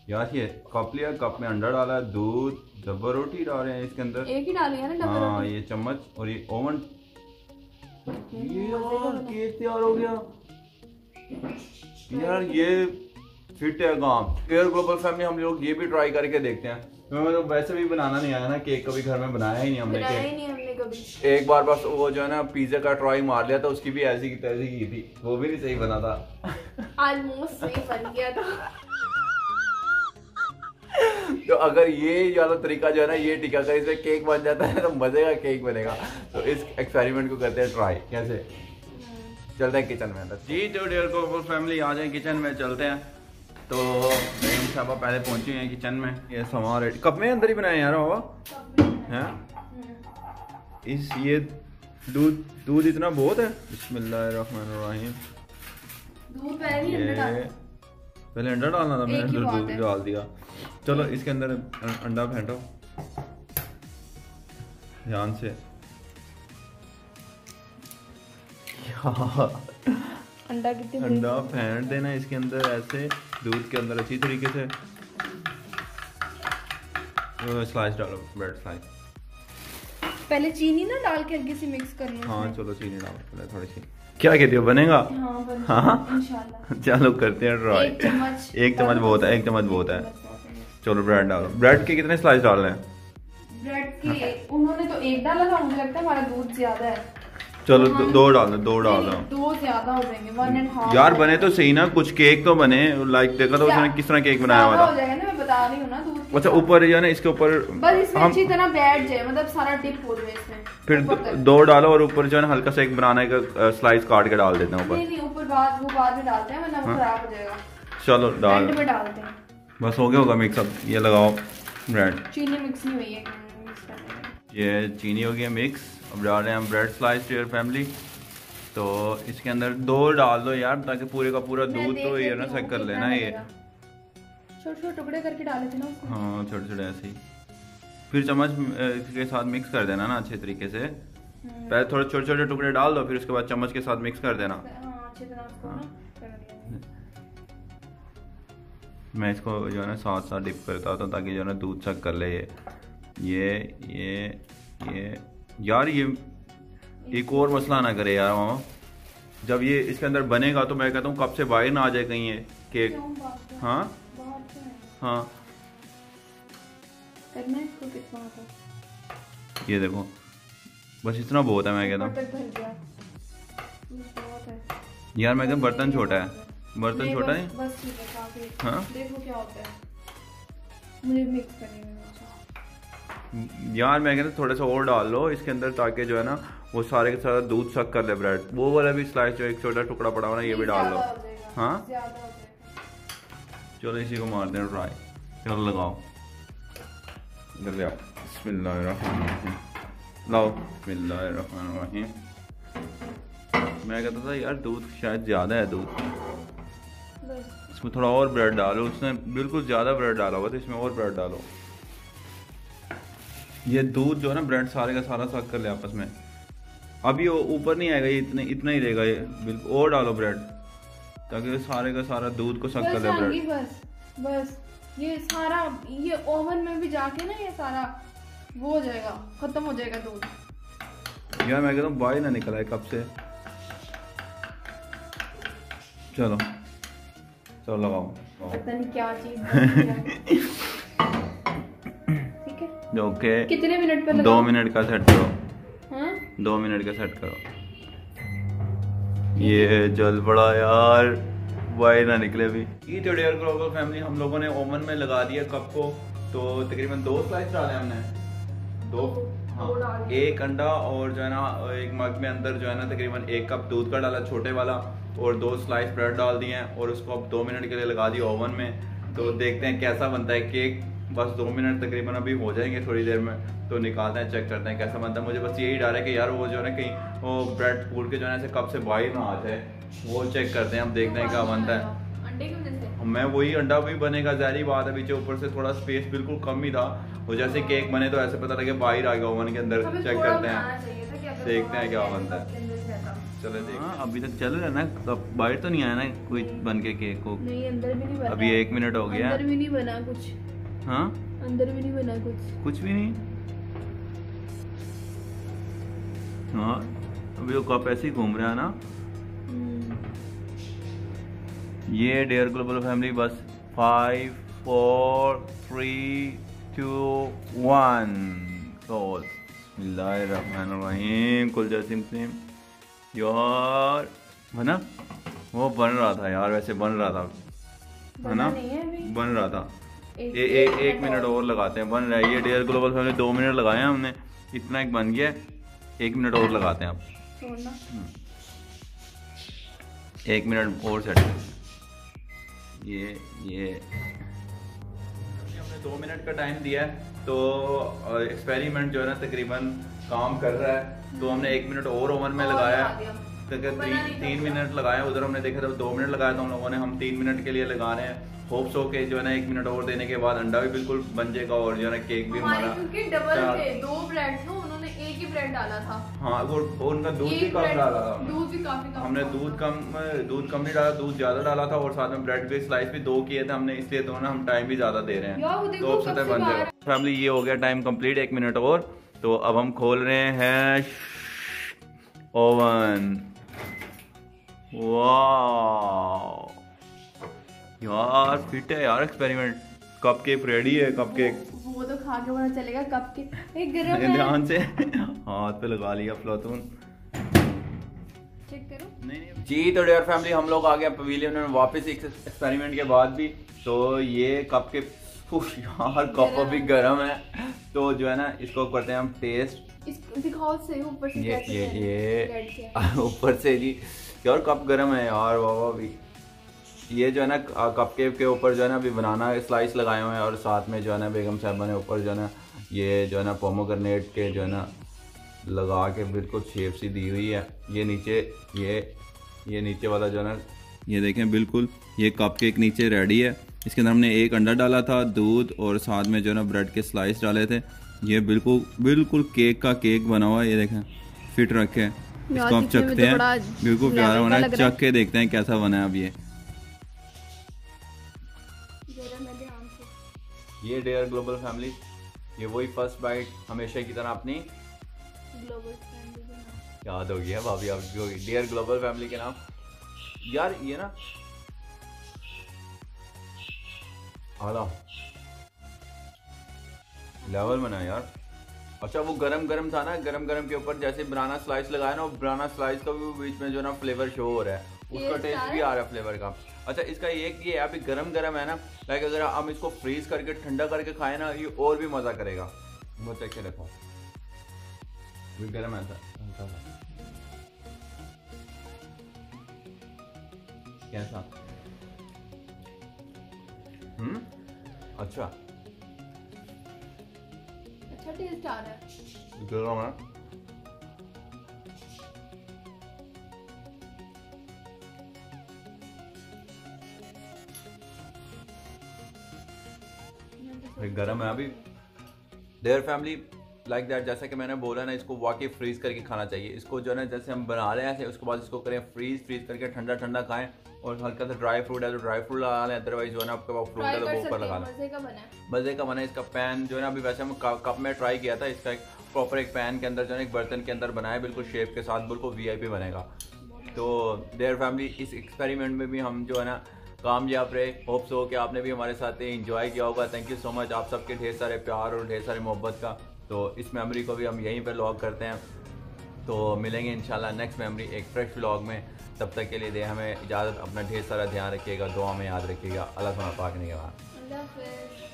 यार ये कप लिया, कप में अंडा डाला, दूध, डब्बा रोटी डाल रहे हैं इसके अंदर। एक ही डाली है ना डब्बा हाँ, रोटी? ये चम्मच और ये ओवन। ये यार केक तैयार हो गया यार, ये फिट है काम। एयर ग्लोबल फैमिली हम लोग ये भी ट्राई करके देखते हैं। हमें तो वैसे भी बनाना नहीं आया ना केक, कभी घर में बनाया ही नहीं हमने केक। एक बार बस वो जो है ना पिज्जा का ट्राई मार लिया था, उसकी भी ऐसी की तैसी की थी, वो भी नहीं सही बना था। ऑलमोस्ट सही बन गया था। तो अगर ये वाला तरीका जो है ना ये टिका कर इसमें केक बन जाता है तो मजे का केक बनेगा। तो इस एक्सपेरिमेंट को करते हैं ट्राई। कैसे? चलते हैं किचन में अंदर जी। तो डियर ग्लोबल फैमिली आ जाए किचन में, चलते हैं। तो बेगम साहबा पहले पहुंची हैं किचन में। ये सामान रेडी, कप में अंदर ही बनाए यार बाबा हैं। इस ये दूध इतना बहुत है। बिस्मिल्लाहिर्रहमानिर्रहीम। दूध पहले अंडा डालना था, मैंने दूध डाल दिया। चलो इसके अंदर अंडा फेंटो ध्यान से। अंडा फेंट देना इसके अंदर ऐसे दूध के अंदर अच्छी तरीके से। स्लाइस डालो, ब्रेड स्लाइस। पहले चीनी ना डाल के हल्की सी मिक्स करनी है। हाँ चलो चीनी डालो पहले थोड़ी सी। क्या कहती हो, बनेगा? हाँ इंशाल्लाह। चलो करते हैं ट्राई। एक चम्मच बहुत है, एक चम्मच बहुत है। चलो ब्रेड डालो। ब्रेड के कितने स्लाइस डालने हैं? ब्रेड के उन्होंने तो एक डाला था, मुझे लगता है हमारा दूध ज्यादा है। चलो दो डाल दो दो ज्यादा हो जाएंगे, 1.5 यार बने तो सही ना, कुछ केक तो बने। लाइक देखा तो उसने किस तरह केक बनाया हुआ था। हो जाएगा ना, मैं बता रही हूँ ना दूध। अच्छा ऊपर या ना इसके ऊपर बस इसमें अच्छी तरह बैठ जाए, मतलब सारा डिप हो जाए इसमें। फिर दो डालो और ऊपर जो है ना हल्का सा एक बनाने का स्लाइस काट के डाल देते हैं ऊपर। नहीं ऊपर बाद में डालते हैं, वरना वो खराब हो जाएगा। चलो डाल डालते हैं। बस हो गया होगा मिक्स। अब ये लगाओ ब्रेड। चीनी मिक्स नहीं हुई है, ये चीनी हो गई मिक्स। अब डाल रहे हैं हम ब्रेड स्लाइस डियर फैमिली। तो इसके अंदर दो डाल दो यार, ताकि पूरे का पूरा दूध तो ये ना सेक कर लेना। ये छोटे छोटे टुकड़े करके डाले थे ना उसमें। हाँ छोटे छोटे ऐसे ही। फिर चम्मच के साथ मिक्स कर देना ना अच्छे तरीके से। पहले थोड़े छोटे छोटे टुकड़े डाल दो, फिर उसके बाद चम्मच के साथ मिक्स कर देना। मैं इसको जो है ना साथ साथ डिप करता हूँ ताकि जो है ना दूध सक कर ले। ये यार ये एक और मसला ना करे यार मामा। जब ये इसके अंदर बनेगा तो मैं कहता हूँ कब से बाहर ना आ जाए कहीं ये केक। हाँ हाँ ये देखो बस इतना बहुत है। मैं कहता हूँ यार, मैं कहता बर्तन छोटा है, बर्तन छोटा है। हाँ देखो क्या होता है, मुझे मिक्स करने में यार मैं कहता थोड़ा सा और डाल लो इसके अंदर, ताकि जो है ना वो सारे के सारा दूध सक कर ले ब्रेड। वो वाला भी स्लाइस जो एक छोटा टुकड़ा पड़ा हुआ ना ये भी डाल लो। हाँ चलो इसी को मारते हैं ट्राई। चलो लगाओ, इधर ले आओ। बिस्मिल्लाहिर्रहमानिर्रहीम। लाओ बिस्मिल्लाहिर्रहमानिर्रहीम। मैं कहता था यार दूध शायद ज़्यादा है दूध, इसमें थोड़ा और ब्रेड डालो। उसने बिल्कुल ज़्यादा ब्रेड डाला हुआ तो इसमें और ब्रेड डालो। ये दूध जो है ना ब्रेड सारे का सारा सक कर ले आपस में। अभी वो ऊपर नहीं आएगा, ये इतना ही रहेगा ये बिल्कुल। और डालो ब्रेड ताकि सारे का सारा दूध को सक कर ले ब्रेड। बस ये सारा ये ओवन में भी जाके ना ये सारा वो हो जाएगा, खत्म हो जाएगा दूध। यार मैं कहता हूँ बाहर ना निकला है कब से। चलो चलो लगाओ, पता नहीं क्या चीज। ओके कितने मिनट पर 2 मिनट का सेट करो। हाँ? 2 मिनट का सेट करो। ये जल पड़ा यार, वाई ना निकले भी। ये तो डियर ग्लोबल फैमिली हम लोगों ने ओवन में लगा दिया कप को। तो तकरीबन 2 स्लाइस डाले हमने, 2 हाँ, एक अंडा और जो है ना एक मग में अंदर जो है ना तकरीबन 1 कप दूध का डाला छोटे वाला, और 2 स्लाइस ब्रेड डाल दिए हैं और उसको अब 2 मिनट के लिए लगा दिया ओवन में। तो देखते हैं कैसा बनता है केक। बस 2 मिनट तकरीबन अभी हो जाएंगे थोड़ी देर में, तो निकालते हैं, चेक करते हैं कैसा बनता है। मुझे बस यही डर है कि यार वो जो है ना कहीं वो ब्रेड फूल के जो है ना ऐसे कप से बाहर ना आ जाए, वो चेक करते हैं। अब देखते हैं क्या बनता है। अंडे की वजह से मैं वही अंडा भी बनेगा, ज़ाहिर बात है। पीछे ऊपर से थोड़ा स्पेस बिल्कुल कम ही था, वो जैसे केक बने तो ऐसे पता लगे बाहर आ गया ओवन के अंदर। चेक करते हैं, देखते हैं क्या बनता है। चलो देख। अभी तक चल रहा है ना, कब बाहर तो नहीं आया ना कोई बन के केक को? नहीं, अंदर भी नहीं बना। अभी 1 मिनट हो गया। अंदर भी नहीं बना कुछ। हाँ, अंदर भी नहीं बना कुछ भी नहीं। हाँ, अभी वो कप ऐसे ही घूम रहा है ना। ये डियर ग्लोबल फैमिली, बस 5 4 3 2 1 क्लोज। बिस्मिल्लाहिर्रहमानिर्रहीम। कुल जैसिम सिम यार, है ना? वो बन रहा था यार, वैसे बन रहा था, है ना? बन रहा था। एक मिनट और लगाते हैं, बन रहा है ये डियर ग्लोबल फैमिली। 2 मिनट लगाए हैं हमने, इतना एक बन गया। 1 मिनट और लगाते हैं अब। 1 मिनट और सेट। ये हमने 2 मिनट का टाइम दिया है, तो एक्सपेरिमेंट जो है ना तकरीबन काम कर रहा है। तो हमने 1 मिनट और ओवन में लगाया, 3 मिनट लगाया। उधर हमने देखा था 2 मिनट लगाया था हम लोगों ने, हम 3 मिनट के लिए लगा रहे हैं। होप्स हो के जो है ना 1 मिनट और देने के बाद अंडा भी बिल्कुल बन जाएगा और जो है ना केक भी हमारा। क्योंकि डबल थे, 2 ब्रेड थे, उन्होंने एक ही ब्रेड डाला था। हाँ, वो उनका दूध भी कम डाला था। दूध भी काफी कम। हमने दूध कम नहीं डाला, दूध ज्यादा डाला था और साथ में ब्रेड के स्लाइस भी 2 किए थे हमने, इसलिए तो ना हम टाइम भी ज्यादा दे रहे हैं। तो अब से बन जाएगा फैमिली। ये हो गया टाइम कंप्लीट, 1 मिनट और। तो अब हम खोल रहे हैं ओवन। वाह यार, फिट है यार एक्सपेरिमेंट। कप केक रेडी है। कप केक वो तो खा के पता चलेगा कप केक एक गरम है। ध्यान से हाथ पे लगा लिया फ्लोतून। चेक करो। नहीं जी। तो डियर फैमिली, हम लोग आ गए पवेलियन में वापस एक एक्सपेरिमेंट के बाद भी। तो ये कप के यार कप अभी गर्म है, तो जो है ना इसको करते हैं हम टेस्ट। इसको दिखाओ से ऊपर से। ये ऊपर से जी यार कप गर्म है यार बाबा भी। ये जो है ना कप केक के ऊपर जो है ना अभी बनाना स्लाइस लगाए हुए हैं, और साथ में जो है ना बेगम साहबा ने ऊपर जो है ना ये जो है ना पोमोग्रेनेट के जो है ना लगा के बिल्कुल शेप सी दी हुई है। ये नीचे ये नीचे वाला जो है ना, ये देखें बिल्कुल ये कप केक नीचे रेडी है। इसके अंदर हमने 1 अंडा डाला था, दूध और साथ में जो है ना ब्रेड के स्लाइस डाले थे। ये बिल्कुल केक का केक बना हुआ है। ये देखें फिट रखे हैं। इसको आप चखते हैं, बिल्कुल प्यारा बना है। चख के देखते हैं कैसा बना है अब ये डियर ग्लोबल फैमिली। ये वही फर्स्ट बाइट हमेशा की तरह अपनी ग्लोबल फैमिली याद हो गया भाभी आपकी, डियर ग्लोबल फैमिली के नाम। यार ये ना आला लेवल बना यार। अच्छा वो गरम था ना, गरम के ऊपर जैसे बनाना स्लाइस लगाया ना, बनाना स्लाइस का भी बीच में जो ना फ्लेवर शो हो रहा है, उसका टेस्ट भी आ रहा है फ्लेवर का। अच्छा इसका एक ये अभी गरम है ना, लाइक अगर हम इसको फ्रीज करके ठंडा करके खाए ना, ये और भी मजा करेगा। वो चेक के देखो, गरम है कैसा। अच्छा टेस्ट आ रहा है। गरम है। गरम है अभी। देयर फैमिली लाइक दैट, जैसा कि मैंने बोला ना, इसको वाकई फ्रीज करके खाना चाहिए। इसको जो है ना जैसे हम बना रहे हैं उसके बाद इसको करें फ्रीज करके ठंडा खाएं, और हल्का सा ड्राई फ्रूट है तो ड्राई फ्रूट लगा लें, अदरवाइज जो है ना आपके पास फ्रूट है तो वो ऊपर लगा लें। मजे का बना है। इसका पैन जो है ना अभी वैसे हम कप में ट्राई किया था, इसका एक प्रॉपर एक पैन के अंदर जो है एक बर्तन के अंदर बनाया, बिल्कुल शेप के साथ, बिल्कुल VIP बनेगा। तो देयर फैमिली इस एक्सपेरिमेंट में भी हम जो है ना कामयाब रहे। होप्स हो कि आपने भी हमारे साथ एंजॉय किया होगा। थैंक यू सो मच आप सबके ढेर सारे प्यार और ढेर सारी मोहब्बत का। तो इस मेमोरी को भी हम यहीं पर लॉग करते हैं। तो मिलेंगे इंशाल्लाह नेक्स्ट मेमोरी एक फ्रेश व्लॉग में। तब तक के लिए दे हमें इजाज़त। अपना ढेर सारा ध्यान रखिएगा, दुआ में याद रखिएगा। अल्लाह पाक ने कहा।